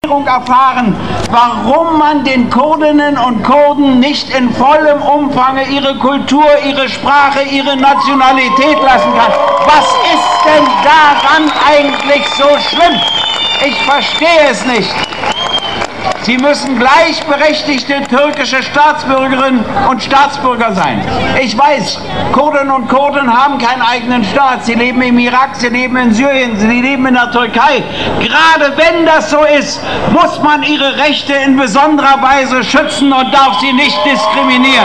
Regierung erfahren, warum man den Kurdinnen und Kurden nicht in vollem Umfang ihre Kultur, ihre Sprache, ihre Nationalität lassen kann. Was ist denn daran eigentlich so schlimm? Ich verstehe es nicht. Sie müssen gleichberechtigte türkische Staatsbürgerinnen und Staatsbürger sein. Ich weiß, Kurdinnen und Kurden haben keinen eigenen Staat. Sie leben im Irak, sie leben in Syrien, sie leben in der Türkei. Gerade wenn das so ist, muss man ihre Rechte in besonderer Weise schützen und darf sie nicht diskriminieren.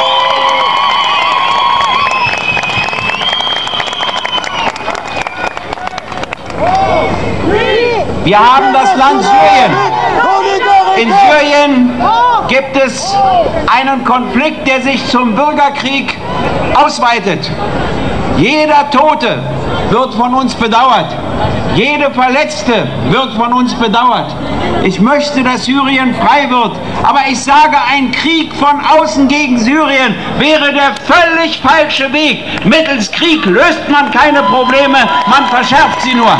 Wir haben das Land Syrien. In Syrien gibt es einen Konflikt, der sich zum Bürgerkrieg ausweitet. Jeder Tote wird von uns bedauert. Jede Verletzte wird von uns bedauert. Ich möchte, dass Syrien frei wird. Aber ich sage, ein Krieg von außen gegen Syrien wäre der völlig falsche Weg. Mittels Krieg löst man keine Probleme, man verschärft sie nur.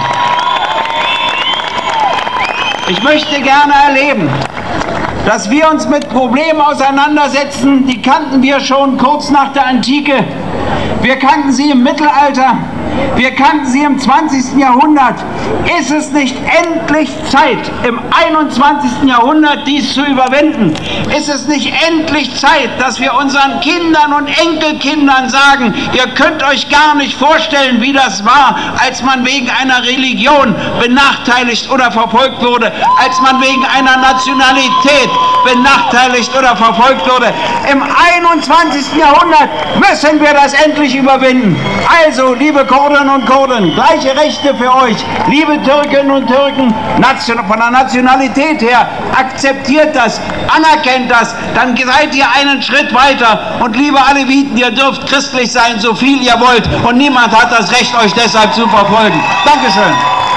Ich möchte gerne erleben, dass wir uns mit Problemen auseinandersetzen, die kannten wir schon kurz nach der Antike. Wir kannten sie im Mittelalter, wir kannten sie im 20. Jahrhundert. Ist es nicht endlich Zeit, im 21. Jahrhundert dies zu überwinden? Ist es nicht endlich Zeit, dass wir unseren Kindern und Enkelkindern sagen, ihr könnt euch gar nicht vorstellen, wie das war, als man wegen einer Religion benachteiligt oder verfolgt wurde, als man wegen einer Nationalität benachteiligt oder verfolgt wurde. Im 21. Jahrhundert müssen wir das endlich überwinden. Also, liebe Kurdinnen und Kurden, gleiche Rechte für euch. Liebe Türkinnen und Türken, von der Nationalität her, akzeptiert das, anerkennt das, dann seid ihr einen Schritt weiter. Und liebe Aleviten, ihr dürft christlich sein, so viel ihr wollt. Und niemand hat das Recht, euch deshalb zu verfolgen. Dankeschön.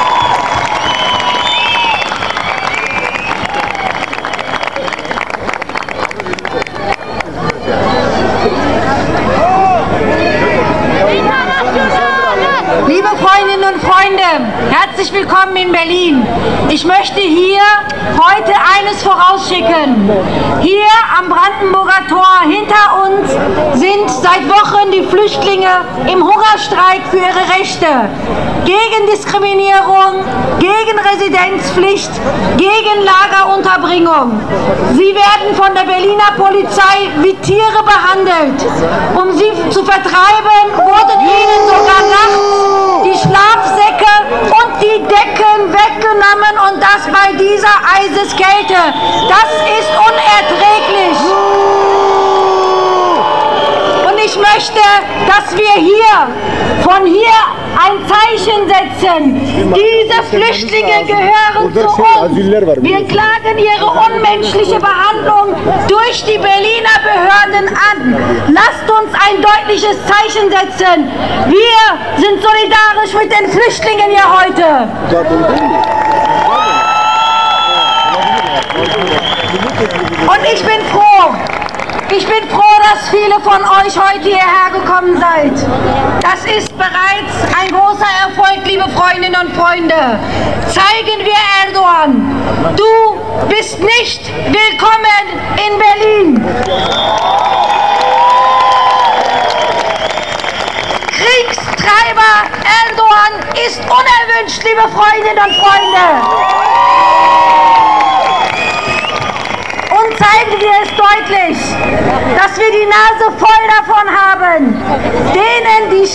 Liebe Freundinnen und Freunde, herzlich willkommen in Berlin. Ich möchte hier heute eines vorausschicken. Hier am Brandenburger Tor hinter uns sind seit Wochen die Flüchtlinge im Hungerstreik für ihre Rechte. Gegen Diskriminierung, gegen Residenzpflicht, gegen Lagerunterbringung. Sie werden von der Berliner Polizei wie Tiere behandelt. Um sie zu vertreiben, wurden ihnen sogar nachts die Schlafsäcke und die Decken weggenommen, und das bei dieser Eiseskälte. Das ist unerträglich. Und ich möchte, dass wir von hier ein Zeichen setzen. Diese Flüchtlinge gehören zu uns. Wir klagen ihre unmenschliche Behandlung durch die Berliner Behörden an. Lasst uns ein deutliches Zeichen setzen. Wir sind solidarisch mit den Flüchtlingen hier heute. Und ich bin froh. Ich bin froh, dass viele von euch heute hierher gekommen seid. Das ist bereits ein großer Erfolg, liebe Freundinnen und Freunde. Zeigen wir Erdogan, du bist nicht willkommen in Berlin. Kriegstreiber Erdogan ist unerwünscht, liebe Freundinnen und Freunde. Und zeigen wir es deutlich, dass wir die Nase voll davon haben, denen, die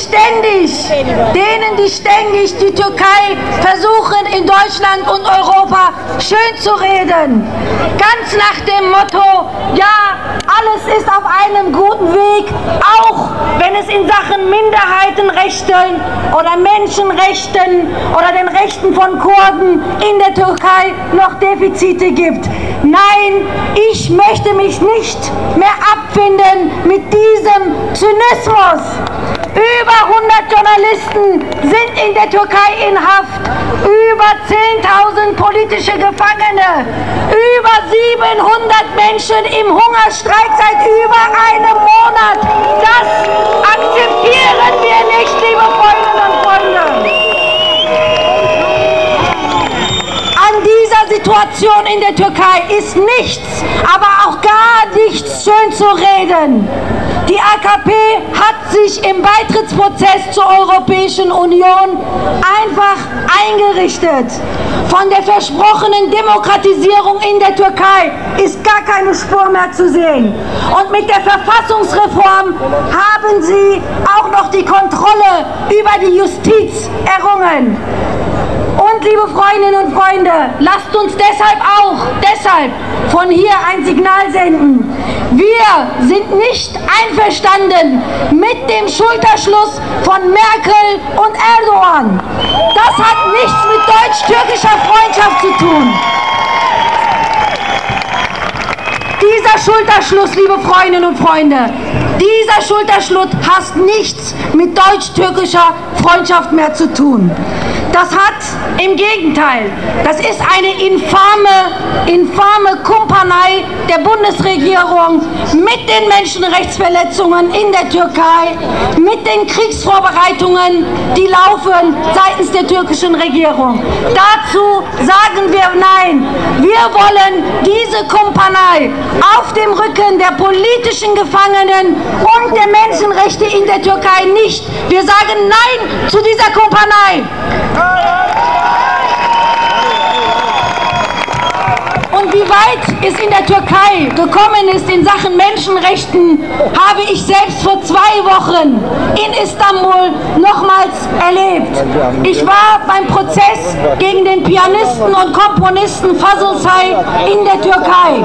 ständig die Türkei versuchen, in Deutschland und Europa schön zu reden. Ganz nach dem Motto, ja, alles ist auf einem guten Weg, auch wenn es in Sachen Minderheitenrechten oder Menschenrechten oder den Rechten von Kurden in der Türkei noch Defizite gibt. Nein, ich möchte mich nicht mehr abfinden mit diesem Zynismus. Über 100 Journalisten sind in der Türkei in Haft, über 10.000 politische Gefangene, über 700 Menschen im Hungerstreik seit über einem Monat. Das akzeptieren wir nicht, liebe Freundinnen und Freunde. An dieser Situation in der Türkei ist nichts, aber auch gar nichts schön zu reden. Die AKP hat sich im Beitrittsprozess zur Europäischen Union einfach eingerichtet. Von der versprochenen Demokratisierung in der Türkei ist gar keine Spur mehr zu sehen. Und mit der Verfassungsreform haben sie auch noch die Kontrolle über die Justiz errungen. Und liebe Freundinnen und Freunde, lasst uns deshalb von hier ein Signal senden. Wir sind nicht einverstanden mit dem Schulterschluss von Merkel und Erdogan. Das hat nichts mit deutsch-türkischer Freundschaft zu tun. Dieser Schulterschluss, liebe Freundinnen und Freunde, dieser Schulterschluss hat nichts mit deutsch-türkischer Freundschaft mehr zu tun. Das hat im Gegenteil, das ist eine infame Kumpanei der Bundesregierung mit den Menschenrechtsverletzungen in der Türkei, mit den Kriegsvorbereitungen, die laufen seitens der türkischen Regierung. Dazu sagen wir Nein. Wir wollen diese Kumpanei auf dem Rücken der politischen Gefangenen und der Menschenrechte in der Türkei nicht. Wir sagen Nein zu dieser Kumpanei. Und wie weit es in der Türkei gekommen ist in Sachen Menschenrechten, habe ich selbst vor 2 Wochen in Istanbul nochmals erlebt. Ich war beim Prozess gegen den Pianisten und Komponisten Fazıl Say in der Türkei.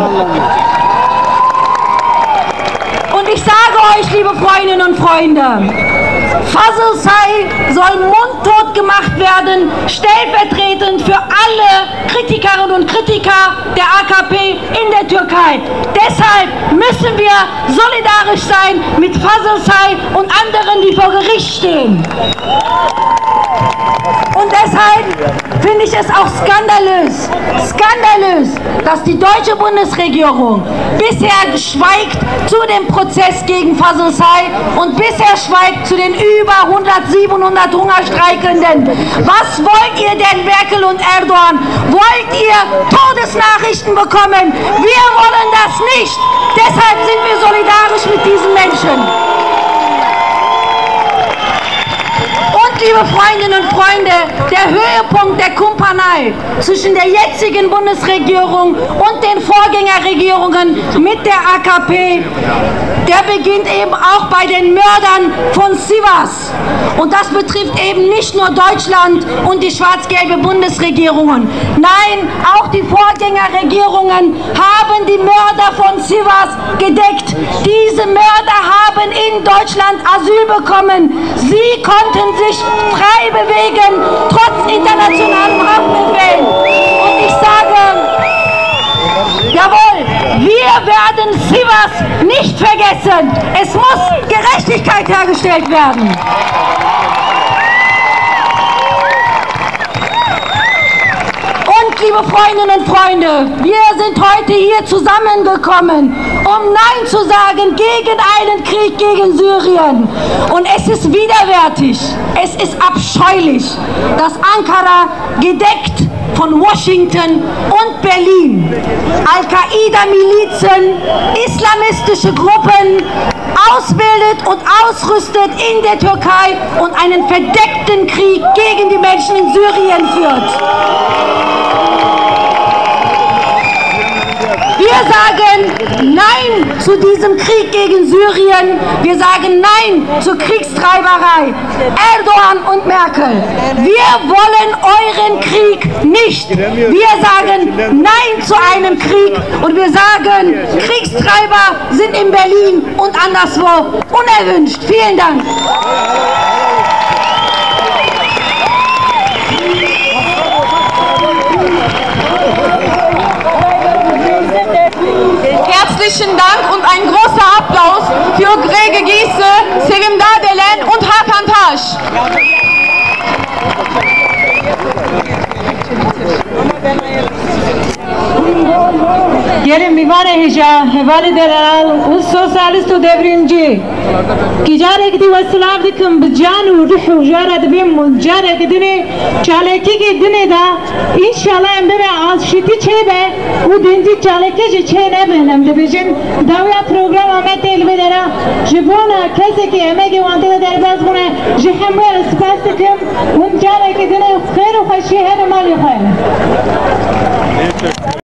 Und ich sage euch, liebe Freundinnen und Freunde, Fazıl Say soll mundtot gemacht werden, stellvertretend für alle Kritikerinnen und Kritiker der AKP in der Türkei. Deshalb müssen wir solidarisch sein mit Fazıl Say und anderen, die vor Gericht stehen. Und deshalb finde ich es auch skandalös, dass die deutsche Bundesregierung bisher schweigt zu dem Prozess gegen Fazıl Say und bisher schweigt zu den über 700 Hungerstreikenden. Was wollt ihr denn, Merkel und Erdogan? Wollt ihr Todesnachrichten bekommen? Wir wollen das nicht. Deshalb sind wir solidarisch mit diesen Menschen. Liebe Freundinnen und Freunde, der Höhepunkt der Kumpanei zwischen der jetzigen Bundesregierung und den Vorgängerregierungen mit der AKP, der beginnt eben auch bei den Mördern von Sivas. Und das betrifft eben nicht nur Deutschland und die schwarz-gelbe Bundesregierungen. Nein, auch die Vorgängerregierungen haben die Mörder von Sivas gedeckt. Diese Mörder haben in Deutschland Asyl bekommen. Sie konnten sich frei bewegen, trotz internationalen Haftbefehlen. Und ich sage, jawohl, wir werden Sivas nicht vergessen. Es muss Gerechtigkeit hergestellt werden. Und liebe Freundinnen und Freunde, wir sind heute hier zusammengekommen, um Nein zu sagen gegen einen Krieg gegen Syrien. Und es ist widerwärtig, es ist abscheulich, dass Ankara gedeckt von Washington und Berlin Al-Qaida-Milizen, islamistische Gruppen ausbildet und ausrüstet in der Türkei und einen verdeckten Krieg gegen die Menschen in Syrien führt. Wir sagen Nein zu diesem Krieg gegen Syrien. Wir sagen Nein zur Kriegstreiberei. Erdogan und Merkel, wir wollen euren Krieg nicht. Wir sagen Nein zu einem Krieg und wir sagen, Kriegstreiber sind in Berlin und anderswo unerwünscht. Vielen Dank. Herzlichen Dank und ein großer Applaus für Grege Giese, Sevim Dağdelen und Hakan Taş. gelin mivane hija hevali deral u sosyalist u devrimci kijare gidi vaslav dikim bjanu ruhu jara dibim jara gidini çaleki gidini da inşallah embe az şiti çebe u dinci çaleki je çene benem dibijin davya program amet elvedera jibona kese ki emege wante derbaz bune jehemwe spastikim jara gidini khair u khashi hene mali khair